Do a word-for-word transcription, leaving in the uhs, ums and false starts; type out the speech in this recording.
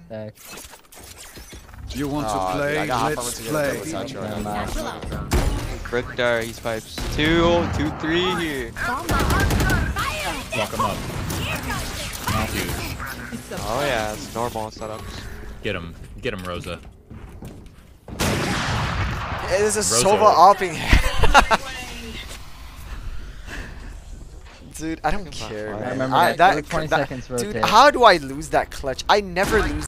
Back. You want Oh, to play? dude, I got Let's half play. with Satchel right Never now. mind. Quick dart, he's pipes. Two, two, three here. Walk him up. Not huge. Oh yeah, it's normal setups. Get him. Get him, Rosa. It is a Rosa Sova Ult. opping. Dude, I don't care, I man. remember I, that. that, Give it twenty that- seconds dude, rotate. how do I lose that clutch? I never lose.